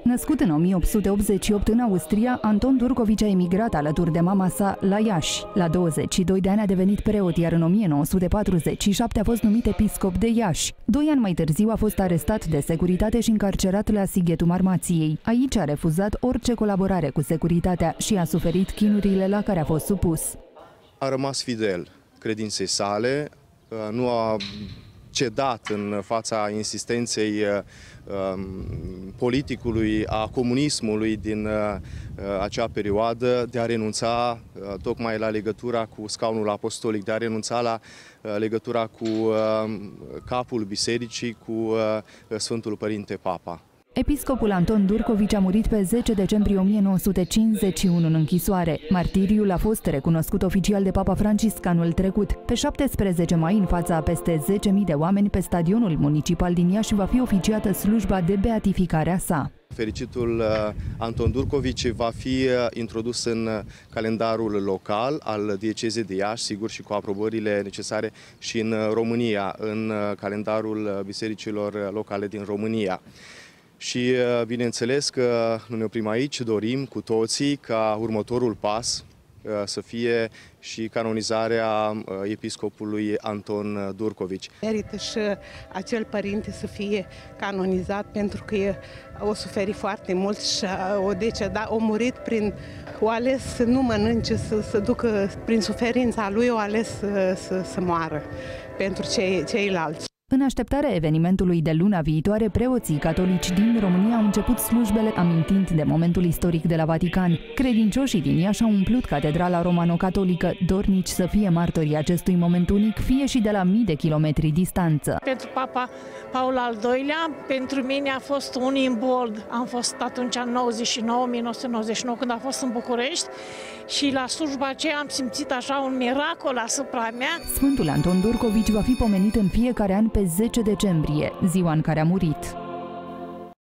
Născut în 1888 în Austria, Anton Durcovici a emigrat alături de mama sa la Iași. La 22 de ani a devenit preot, iar în 1947 a fost numit episcop de Iași. 2 ani mai târziu a fost arestat de securitate și încarcerat la Sighetul Marmației. Aici a refuzat orice colaborare cu securitatea și a suferit chinurile la care a fost supus. A rămas fidel credinței sale, nu a cedat în fața insistenței politicului, a comunismului din acea perioadă de a renunța tocmai la legătura cu scaunul apostolic, de a renunța la legătura cu capul bisericii, cu Sfântul Părinte Papa. Episcopul Anton Durcovici a murit pe 10 decembrie 1951 în închisoare. Martiriul a fost recunoscut oficial de Papa Francisc anul trecut. Pe 17 mai, în fața a peste 10.000 de oameni, pe stadionul municipal din Iași va fi oficiată slujba de beatificare a sa. Fericitul Anton Durcovici va fi introdus în calendarul local al diecezei de Iași, sigur și cu aprobările necesare și în România, în calendarul bisericilor locale din România. Și bineînțeles că nu ne oprim aici, dorim cu toții ca următorul pas să fie și canonizarea episcopului Anton Durcovici. Merită și acel părinte să fie canonizat pentru că o suferit foarte mult și a murit o ales să nu mănânce, să ducă prin suferința lui, o ales să moară pentru ceilalți. În așteptarea evenimentului de luna viitoare, preoții catolici din România au început slujbele amintind de momentul istoric de la Vatican. Credincioșii din Iași au umplut catedrala romano-catolică, dornici să fie martorii acestui moment unic, fie și de la mii de kilometri distanță. Pentru Papa Paul al II-lea, pentru mine a fost un imbold. Am fost atunci în 1999, când a fost în București, și la slujba aceea am simțit așa un miracol asupra mea. Sfântul Anton Durcovici va fi pomenit în fiecare an pe 10 decembrie, ziua în care a murit.